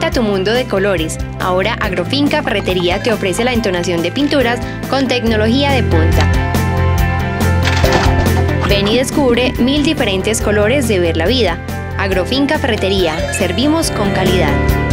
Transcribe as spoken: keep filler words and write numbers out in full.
Cambia tu mundo de colores. Ahora Agrofinca Ferretería te ofrece la entonación de pinturas con tecnología de punta. Ven y descubre mil diferentes colores de ver la vida. Agrofinca Ferretería. Servimos con calidad.